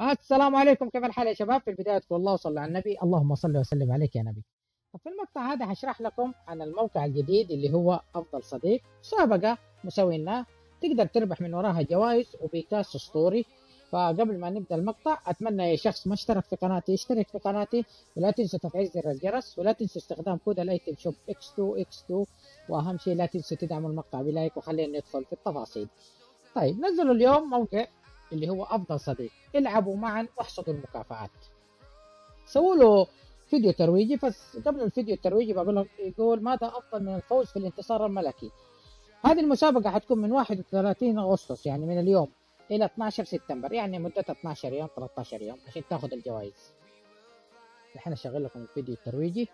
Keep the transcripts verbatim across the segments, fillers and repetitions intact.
السلام عليكم، كيف الحال يا شباب؟ في البداية تقول الله وصلى على النبي، اللهم صل وسلم عليك يا نبي. طب في المقطع هذا هشرح لكم عن الموقع الجديد اللي هو أفضل صديق، مسابقة مسويناه تقدر تربح من وراها جوائز وبيكاس أسطوري. فقبل ما نبدأ المقطع أتمنى أي شخص ما اشترك في قناتي يشترك في قناتي، ولا تنسوا تفعيل زر الجرس، ولا تنسوا استخدام كود الايتم شوب إكس تو إكس تو، وأهم شيء لا تنسوا تدعموا المقطع بلايك. وخلينا ندخل في التفاصيل. طيب نزلوا اليوم موقع اللي هو افضل صديق، العبوا معا واحصدوا المكافآت. سووا له فيديو ترويجي، بس قبل الفيديو الترويجي بقول لك يقول ماذا افضل من الفوز في الانتصار الملكي. هذه المسابقة حتكون من واحد وثلاثين اغسطس، يعني من اليوم الى اثني عشر سبتمبر، يعني مدتها اثني عشر يوم ثلاثة عشر يوم عشان تاخذ الجوائز. الحين اشغل لكم الفيديو الترويجي.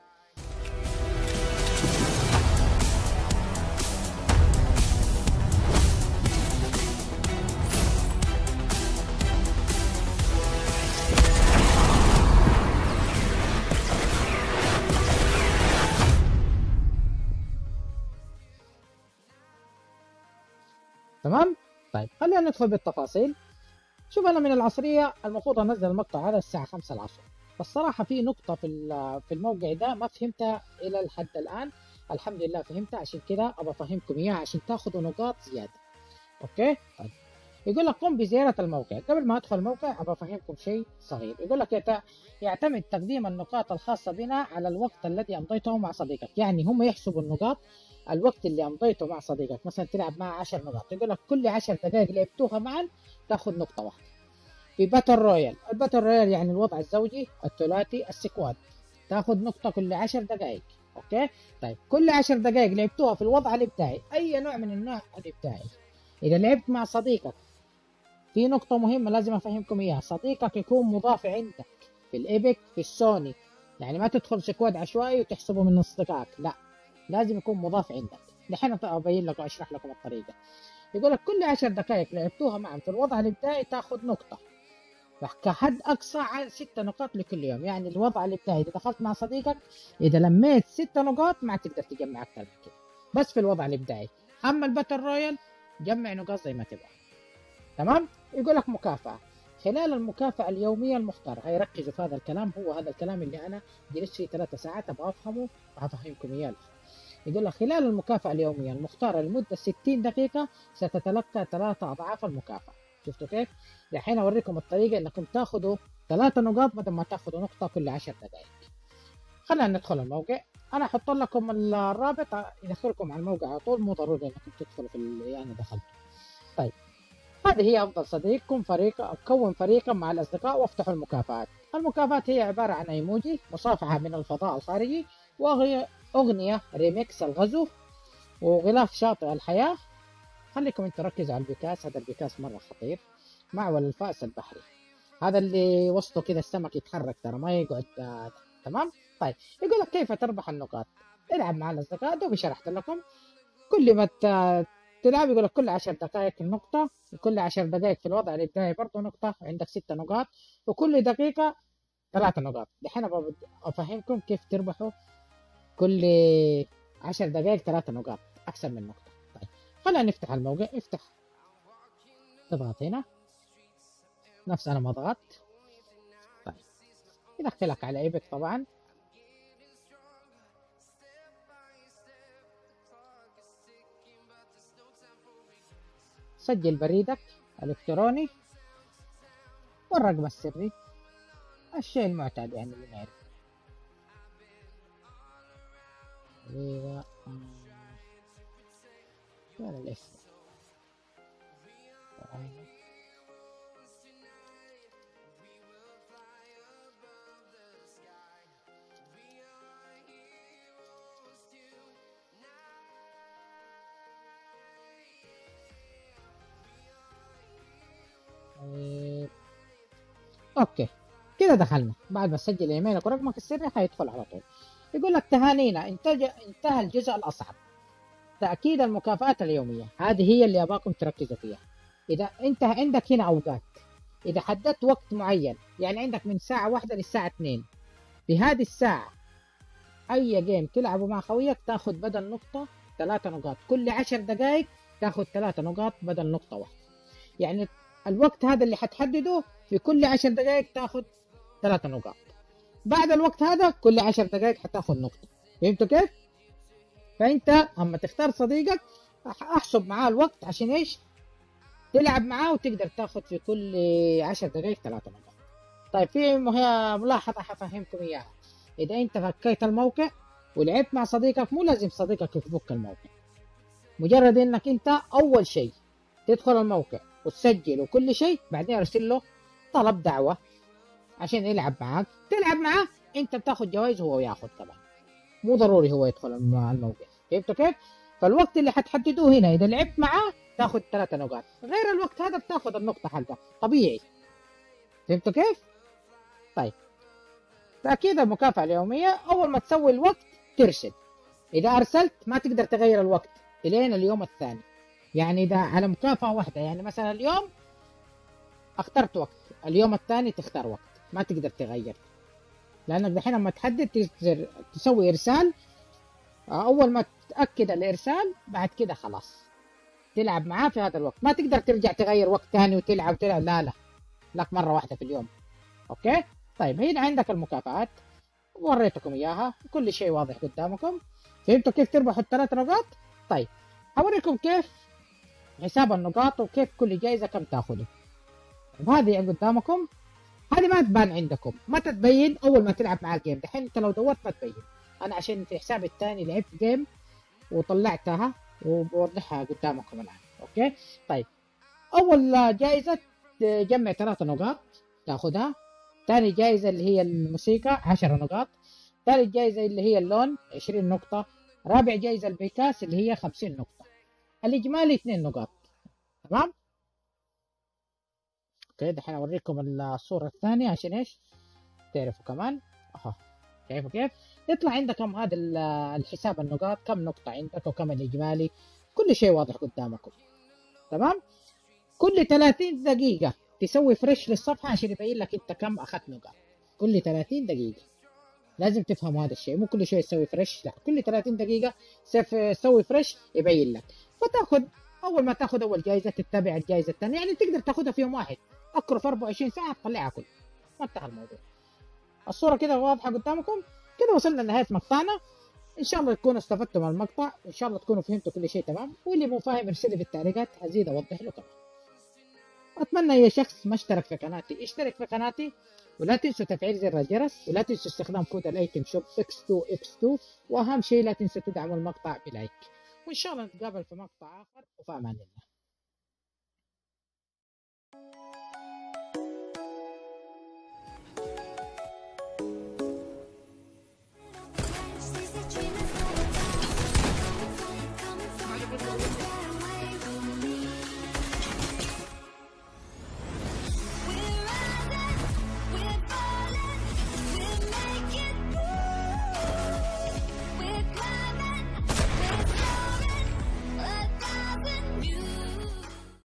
تمام. طيب خلينا ندخل بالتفاصيل. شوف، انا من العصريه المفروض انزل المقطع هذا الساعه خمسة العصر، بس صراحه في نقطه في في الموقع ده ما فهمتها الى الحد الان. الحمد لله فهمتها، عشان كده ابى افهمكم اياها عشان تاخذوا نقاط زياده. اوكي طيب. يقول لك قم بزياره الموقع. قبل ما ادخل الموقع ابى افهمكم شيء صغير. يقول لك يعتمد تقديم النقاط الخاصه بنا على الوقت الذي امضيته مع صديقك، يعني هم يحسبوا النقاط الوقت اللي امضيته مع صديقك. مثلا تلعب معه عشر نقاط، يقول لك كل عشر دقائق لعبتوها معا تاخذ نقطه واحده. في باتل رويال، الباتل رويال يعني الوضع الزوجي الثلاثي السكواد، تاخذ نقطة كل عشر دقائق. اوكي طيب، كل عشر دقائق لعبتوها في الوضع الابداعي، اي نوع من النوع الابداعي. اذا لعبت مع صديقك، في نقطة مهمة لازم افهمكم اياها، صديقك يكون مضاف عندك في الايبك في السوني، يعني ما تدخل سكواد عشوائي وتحسبه من اصدقائك، لا، لازم يكون مضاف عندك. دحين ابين لك واشرح لكم الطريقة. يقول لك كل عشر دقائق لعبتوها معا في الوضع الابداعي تاخذ نقطة، كحد اقصى على ست نقاط لكل يوم. يعني الوضع الابداعي اذا دخلت مع صديقك، اذا لميت ست نقاط ما تقدر تجمع اكثر من كده، بس في الوضع الابداعي. اما الباتل رويال جمع نقاط زي ما تبغى. تمام. يقول لك مكافأة خلال المكافأة اليومية المختارة. هي ركزوا في هذا الكلام، هو هذا الكلام اللي انا جلست فيه ثلاث ساعات ابغى افهمه وهفهمكم اياه. يقول لك خلال المكافأة اليومية المختارة لمدة ستين دقيقة ستتلقى ثلاثة أضعاف المكافأة. شفتوا كيف؟ الحين أوريكم الطريقة إنكم تاخذوا ثلاثة نقاط بدل ما تاخذوا نقطة كل عشر دقائق. خلينا ندخل الموقع. أنا أحط لكم الرابط يدخلكم على الموقع على طول، مو ضروري إنكم تدخلوا في اللي أنا دخلته. طيب، هذه هي أفضل صديق. كن فريق، كون فريقا مع الأصدقاء وافتحوا المكافآت. المكافآت هي عبارة عن ايموجي، مصافحة من الفضاء الخارجي، وأغنية ريميكس الغزو، وغلاف شاطئ الحياة. خليكم انتوا ركزوا على البيكاس، هذا البيكاس مرة خطير. معول الفأس البحري، هذا اللي وسطه كذا السمك يتحرك ترى ما يقعد. آه تمام. طيب، يقول لك كيف تربح النقاط. العب مع الأصدقاء، دوبي شرحت لكم. كل ما تلعب يقول لك كل عشر دقائق نقطة، وكل عشر دقائق في الوضع الابداعي برضه نقطة، عندك ست نقاط، وكل دقيقة ثلاثة نقاط. دحين أفهمكم كيف تربحوا كل عشر دقائق ثلاثة نقاط، أكثر من نقطة. طيب خلينا نفتح الموقع. افتح، تضغط هنا نفس أنا ما ضغطت. طيب يدخلك على ايبك طبعا. سجل بريدك الإلكتروني والرقم السري، الشيء المعتاد يعني اللي نعرف. ايوه وين الاسم؟ إيه. اوكي كده دخلنا. بعد ما تسجل ايميلك ورقمك السري حيدخل على طول. يقول لك تهانينا، انتج... انتهى الجزء الاصعب، تاكيد المكافآت اليوميه. هذه هي اللي ابغاكم تركزوا فيها. اذا انت عندك هنا اوقات، اذا حددت وقت معين، يعني عندك من ساعه واحدة للساعه اثنين، في هذه الساعه اي جيم تلعبه مع خويك تاخذ بدل نقطه ثلاثة نقاط. كل عشر دقائق تاخذ ثلاثة نقاط بدل نقطه واحده. يعني الوقت هذا اللي حتحدده في كل عشر دقائق تاخذ ثلاثة نقاط. بعد الوقت هذا كل عشر دقائق حتاخذ نقطة. فهمتوا كيف؟ فانت اما تختار صديقك احسب معاه الوقت عشان ايش؟ تلعب معاه وتقدر تاخذ في كل عشر دقائق ثلاثة نقاط. طيب في ملاحظة حفهمكم اياها. اذا انت فكيت الموقع ولعبت مع صديقك مو لازم صديقك يفك الموقع، مجرد انك انت اول شيء تدخل الموقع وتسجل وكل شيء، بعدين ارسل له طلب دعوة عشان يلعب معاك، تلعب معاه انت بتاخذ جوائز وهو ياخذ طبعا، مو ضروري هو يدخل الموقع. فهمتوا كيف؟ فالوقت اللي حتحددوه هنا اذا لعبت معاه تاخذ ثلاثة نقاط، غير الوقت هذا بتاخذ النقطة حقك طبيعي. فهمتوا كيف؟ طيب تأكيد المكافأة اليومية أول ما تسوي الوقت ترسل، إذا أرسلت ما تقدر تغير الوقت إلين اليوم الثاني. يعني إذا على مكافأة واحدة، يعني مثلا اليوم اخترت وقت، اليوم الثاني تختار وقت، ما تقدر تغير، لأنك دحين لما تحدد تقدر تسوي إرسال، أول ما تأكد الإرسال بعد كده خلاص تلعب معاه في هذا الوقت، ما تقدر ترجع تغير وقت ثاني وتلعب وتلعب، لا لا لك مرة واحدة في اليوم. أوكي؟ طيب هنا عندك المكافآت وريتكم إياها، كل شيء واضح قدامكم. فهمتوا كيف تربحوا الثلاث نقاط؟ طيب هوريكم كيف حساب النقاط وكيف كل جائزة كم تاخذوا. هذه قدامكم، هذه ما تبان عندكم، ما تتبين أول ما تلعب مع الجيم. دحين أنت لو دورت ما تبين، أنا عشان في حسابي الثاني لعبت جيم وطلعتها وبوضحها قدامكم الآن. أوكي؟ طيب أول جائزة تجمع ثلاثة نقاط تاخذها، ثاني جائزة اللي هي الموسيقى عشرة نقاط، ثالث جائزة اللي هي اللون عشرين نقطة، رابع جائزة البيكاس اللي هي خمسين نقطة، الإجمالي اثنين نقاط. تمام؟ اوكي دحين اوريكم الصورة الثانية عشان ايش؟ تعرفوا كمان. اها شايفوا كيف؟ يطلع عندكم هذا الحساب النقاط، كم نقطة عندك وكم الإجمالي، كل شيء واضح قدامكم. تمام؟ كل ثلاثين دقيقة تسوي فريش للصفحة عشان يبين لك انت كم اخذت نقاط. كل ثلاثين دقيقة لازم تفهموا هذا الشيء، مو كل شوية تسوي فريش، لا كل ثلاثين دقيقة تسوي فريش يبين لك. فتاخذ اول ما تاخذ اول جائزة تتبع الجائزة الثانية، يعني تقدر تاخذها في يوم واحد، اكره في أربعة وعشرين ساعة تطلعها كل ما انتهى الموضوع. الصورة كده واضحة قدامكم. كده وصلنا لنهاية مقطعنا، ان شاء الله تكونوا استفدتوا من المقطع، ان شاء الله تكونوا فهمتوا كل شيء تمام، واللي مو فاهم ارسل لي في التعليقات ازيد اوضح له كمان. اتمنى اي شخص ما اشترك في قناتي اشترك في قناتي، ولا تنسوا تفعيل زر الجرس، ولا تنسوا استخدام كود الايتم شوب إكس تو إكس تو، واهم شيء لا تنسوا تدعموا المقطع بلايك، وان شاء الله نتقابل في مقطع اخر، وفي امان الله.